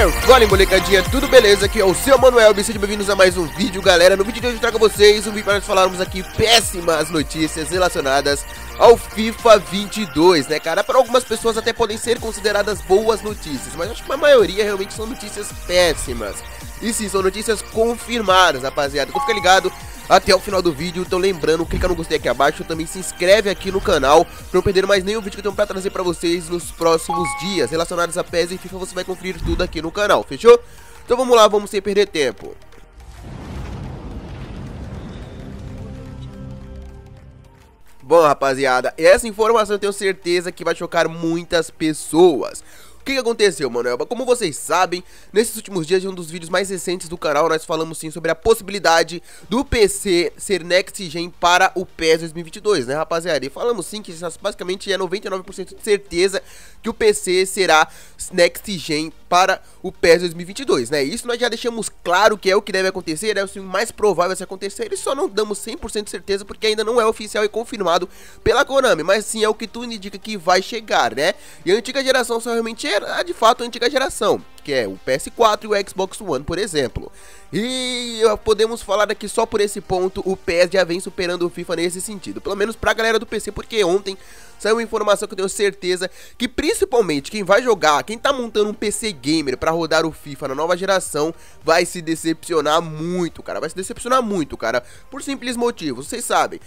Fala, molecadinha, tudo beleza? Aqui é o seu Manuel, sejam bem-vindos a mais um vídeo, galera. No vídeo de hoje eu trago a vocês um vídeo para nós falarmos aqui péssimas notícias relacionadas ao FIFA 22, né, cara? Para algumas pessoas até podem ser consideradas boas notícias, mas acho que a maioria realmente são notícias péssimas. E sim, são notícias confirmadas, rapaziada. Então fica ligado até o final do vídeo. Então lembrando, clica no gostei aqui abaixo, também se inscreve aqui no canal pra não perder mais nenhum vídeo que eu tenho pra trazer pra vocês nos próximos dias relacionados a PES e FIFA. Você vai conferir tudo aqui no canal, fechou? Então vamos lá, vamos sem perder tempo. Bom, rapaziada, essa informação eu tenho certeza que vai chocar muitas pessoas. O que aconteceu, Manuel? Como vocês sabem, nesses últimos dias de um dos vídeos mais recentes do canal, nós falamos sim sobre a possibilidade do PC ser Next Gen para o PES 2022, né, rapaziada? E falamos sim que basicamente é 99% de certeza que o PC será Next Gen para o PES 2022, né? Isso nós já deixamos claro que é o que deve acontecer, é o mais provável de acontecer, e só não damos 100% de certeza porque ainda não é oficial e confirmado pela Konami, mas sim é o que tudo indica que vai chegar, né? E a antiga geração só realmente era de fato a antiga geração, que é o PS4 e o Xbox One, por exemplo. E podemos falar aqui só por esse ponto, o PES já vem superando o FIFA nesse sentido, pelo menos pra galera do PC, porque ontem saiu uma informação que eu tenho certeza que principalmente quem vai jogar, quem tá montando um PC gamer pra rodar o FIFA na nova geração, vai se decepcionar muito, cara, por simples motivos. Vocês sabem,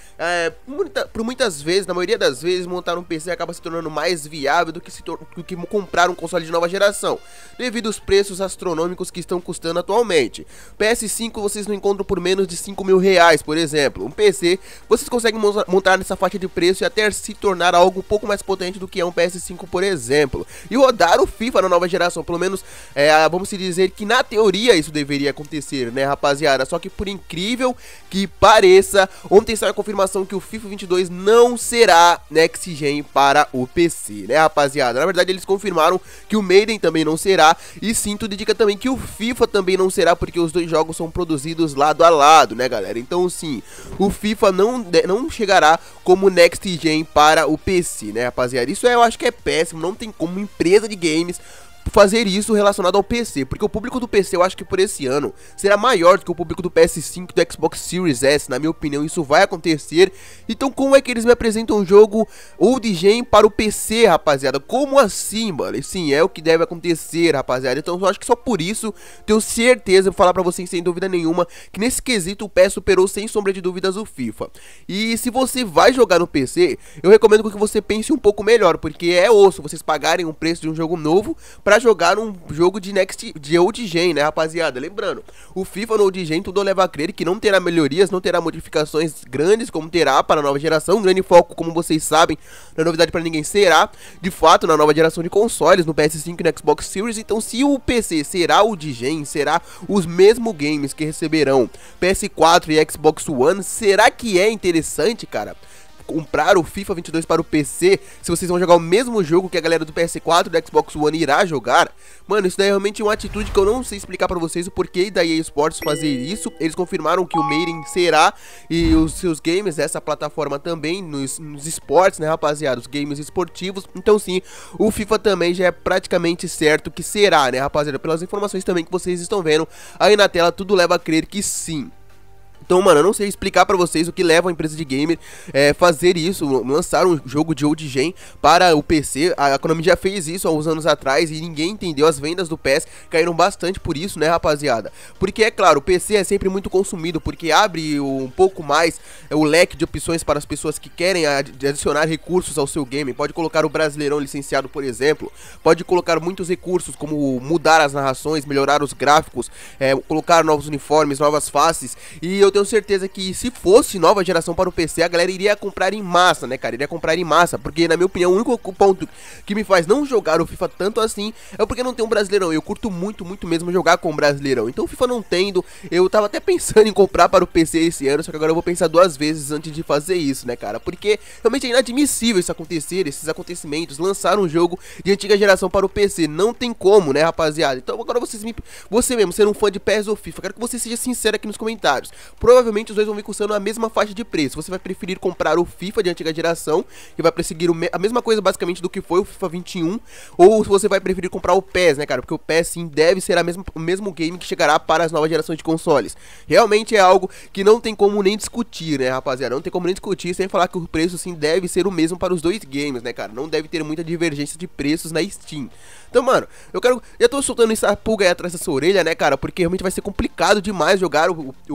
por muitas vezes, na maioria das vezes, montar um PC acaba se tornando mais viável do que comprar um console de nova geração, devido aos preços astronômicos que estão custando atualmente. PS5 vocês não encontram por menos de 5 mil reais, por exemplo. Um PC vocês conseguem montar nessa faixa de preço e até se tornar algo um pouco mais potente do que é um PS5, por exemplo, e rodar o FIFA na nova geração, pelo menos, vamos dizer que na teoria isso deveria acontecer, né, rapaziada? Só que por incrível que pareça, ontem saiu a confirmação que o FIFA 22 não será Next Gen para o PC, né, rapaziada? Na verdade eles confirmaram que o Maiden também não será, e sim, tudo indica também que o FIFA também não será, porque os dois jogos são produzidos lado a lado, né, galera? Então sim, o FIFA não chegará como Next Gen para o PC, né, rapaziada? Isso eu acho que é péssimo, não tem como empresa de games fazer isso relacionado ao PC, porque o público do PC eu acho que por esse ano será maior do que o público do PS5 e do Xbox Series S, na minha opinião isso vai acontecer. Então como é que eles me apresentam um jogo old gen para o PC, rapaziada? Como assim, mano? E sim, é o que deve acontecer, rapaziada. Então eu acho que só por isso tenho certeza, vou falar pra vocês sem dúvida nenhuma, que nesse quesito o PES superou sem sombra de dúvidas o FIFA. E se você vai jogar no PC, eu recomendo que você pense um pouco melhor, porque é osso vocês pagarem um preço de um jogo novo pra jogar um jogo de old gen, né, rapaziada? Lembrando, o FIFA no old gen tudo leva a crer que não terá melhorias, não terá modificações grandes como terá para a nova geração. Um grande foco, como vocês sabem, não é novidade para ninguém, será de fato na nova geração de consoles, no PS5 e no Xbox Series. Então se o PC será old gen, será os mesmos games que receberão PS4 e Xbox One, será que é interessante, cara, comprar o FIFA 22 para o PC, se vocês vão jogar o mesmo jogo que a galera do PS4 e do Xbox One irá jogar? Mano, isso daí é realmente uma atitude que eu não sei explicar pra vocês o porquê da EA Sports fazer isso. Eles confirmaram que o Maiden será, e os seus games, essa plataforma também, nos esportes, né, rapaziada, os games esportivos. Então sim, o FIFA também já é praticamente certo que será, né, rapaziada? Pelas informações também que vocês estão vendo aí na tela, tudo leva a crer que sim. Então, mano, eu não sei explicar pra vocês o que leva a empresa de gamer fazer isso, lançar um jogo de old gen para o PC. A Konami já fez isso há uns anos atrás e ninguém entendeu. As vendas do PES caíram bastante por isso, né, rapaziada? Porque, é claro, o PC é sempre muito consumido, porque abre um pouco mais o leque de opções para as pessoas que querem adicionar recursos ao seu game. Pode colocar o Brasileirão licenciado, por exemplo, pode colocar muitos recursos, como mudar as narrações, melhorar os gráficos, colocar novos uniformes, novas faces. E eu tenho certeza que se fosse nova geração para o PC, a galera iria comprar em massa, né, cara? Iria comprar em massa, porque na minha opinião o único ponto que me faz não jogar o FIFA tanto assim é porque não tem um Brasileirão. Eu curto muito mesmo jogar com o Brasileirão. Então o FIFA não tendo, eu tava até pensando em comprar para o PC esse ano, só que agora eu vou pensar duas vezes antes de fazer isso, né, cara? Porque realmente é inadmissível isso acontecer, esses acontecimentos, lançar um jogo de antiga geração para o PC. Não tem como, né, rapaziada? Então agora você mesmo, sendo um fã de PES ou FIFA, quero que você seja sincero aqui nos comentários. provavelmente os dois vão vir custando a mesma faixa de preço. Você vai preferir comprar o FIFA de antiga geração, que vai perseguir a mesma coisa basicamente do que foi o FIFA 21, ou você vai preferir comprar o PES, né, cara? Porque o PES sim deve ser o mesmo game que chegará para as novas gerações de consoles. Realmente é algo que não tem como nem discutir, né, rapaziada? Não tem como nem discutir sem falar que o preço sim deve ser o mesmo para os dois games, né, cara? Não deve ter muita divergência de preços na Steam. Então, mano, já tô soltando essa pulga aí atrás dessa orelha, né, cara? Porque realmente vai ser complicado demais jogar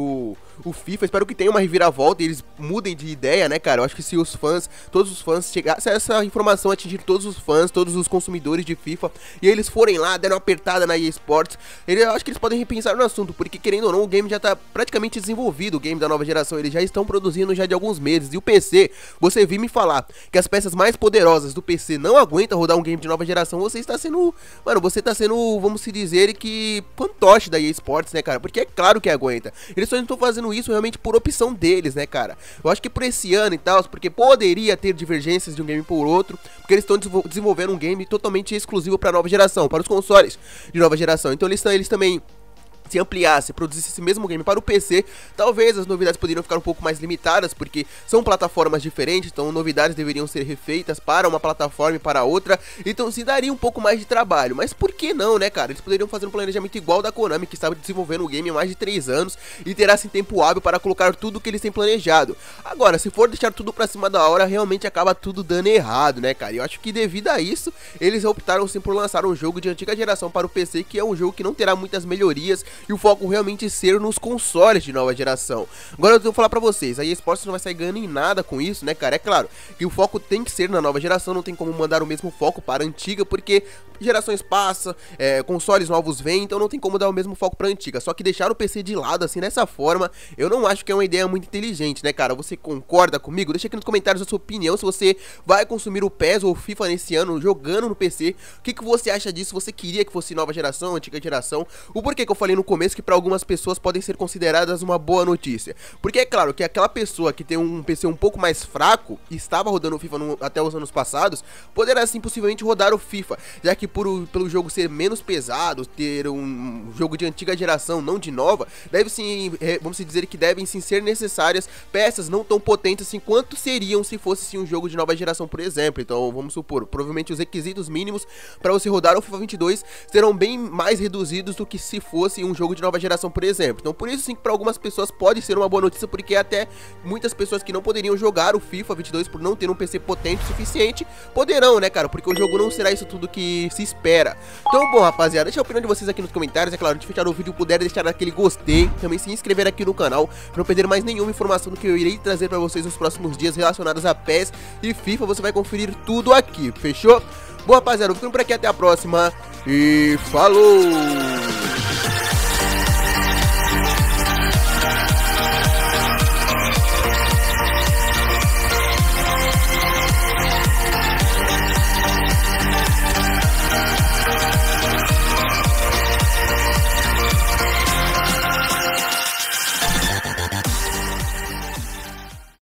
o FIFA. Espero que tenha uma reviravolta e eles mudem de ideia, né, cara? Eu acho que se os fãs, todos os fãs, se essa informação atingir todos os fãs, todos os consumidores de FIFA, e eles forem lá, deram uma apertada na EA Sports, eu acho que eles podem repensar no assunto, porque querendo ou não, o game já tá praticamente desenvolvido, o game da nova geração, eles já estão produzindo já de alguns meses. E o PC, você vir me falar que as peças mais poderosas do PC não aguentam rodar um game de nova geração, você está sendo, mano, você tá sendo, vamos se dizer, que fantoche da EA Sports, né, cara? Porque é claro que aguenta. Eles só estão fazendo isso realmente por opção deles, né, cara? Eu acho que por esse ano e tal, porque poderia ter divergências de um game por outro, porque eles estão desenvolvendo um game totalmente exclusivo para nova geração, para os consoles de nova geração. Então eles também, se ampliasse, produzisse esse mesmo game para o PC, talvez as novidades poderiam ficar um pouco mais limitadas, porque são plataformas diferentes, então novidades deveriam ser refeitas para uma plataforma e para outra, então se daria um pouco mais de trabalho. Mas por que não, né, cara? Eles poderiam fazer um planejamento igual da Konami, que estava desenvolvendo o game há mais de 3 anos e terá assim tempo hábil para colocar tudo que eles têm planejado. Agora, se for deixar tudo pra cima da hora, realmente acaba tudo dando errado, né, cara? E eu acho que devido a isso, eles optaram sim por lançar um jogo de antiga geração para o PC, que é um jogo que não terá muitas melhorias, e o foco realmente ser nos consoles de nova geração. Agora eu vou falar pra vocês, a EA Sports não vai sair ganhando em nada com isso, né, cara? É claro que o foco tem que ser na nova geração, não tem como mandar o mesmo foco para a antiga, porque gerações passam, consoles novos vêm, então não tem como dar o mesmo foco pra antiga. Só que deixar o PC de lado assim, dessa forma, eu não acho que é uma ideia muito inteligente, né, cara? Você concorda comigo? Deixa aqui nos comentários a sua opinião, se você vai consumir o PES ou o FIFA nesse ano, jogando no PC. O que você acha disso? Você queria que fosse nova geração, antiga geração? O porquê que eu falei no começo que para algumas pessoas podem ser consideradas uma boa notícia? Porque é claro que aquela pessoa que tem um PC um pouco mais fraco e estava rodando o FIFA até os anos passados, poderá assim possivelmente rodar o FIFA, já que pelo jogo ser menos pesado, ter um jogo de antiga geração, não de nova, deve sim, vamos dizer que devem sim ser necessárias peças não tão potentes assim quanto seriam se fosse sim um jogo de nova geração, por exemplo. Então vamos supor, provavelmente os requisitos mínimos para você rodar o FIFA 22 serão bem mais reduzidos do que se fosse um jogo de nova geração, por exemplo. Então por isso sim que para algumas pessoas pode ser uma boa notícia, porque até muitas pessoas que não poderiam jogar o FIFA 22 por não ter um PC potente o suficiente, poderão, né, cara? Porque o jogo não será isso tudo que se espera. Então, bom, rapaziada, deixa a opinião de vocês aqui nos comentários. É claro, de fechar o vídeo, puder deixar aquele gostei, também se inscrever aqui no canal, para não perder mais nenhuma informação do que eu irei trazer para vocês nos próximos dias relacionadas a PES e FIFA. Você vai conferir tudo aqui, fechou? Bom, rapaziada, eu vou ficando por aqui, até a próxima e falou!